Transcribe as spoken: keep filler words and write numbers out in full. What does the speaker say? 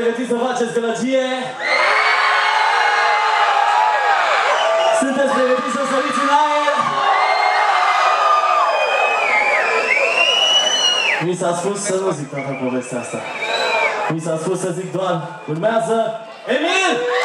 pregătiți să faceți gălăgie? Sunteți pregătiți să săriți în aer? Mi s-a spus să nu zic toată povestea asta. Mi s-a spus să zic doar, urmează Emil!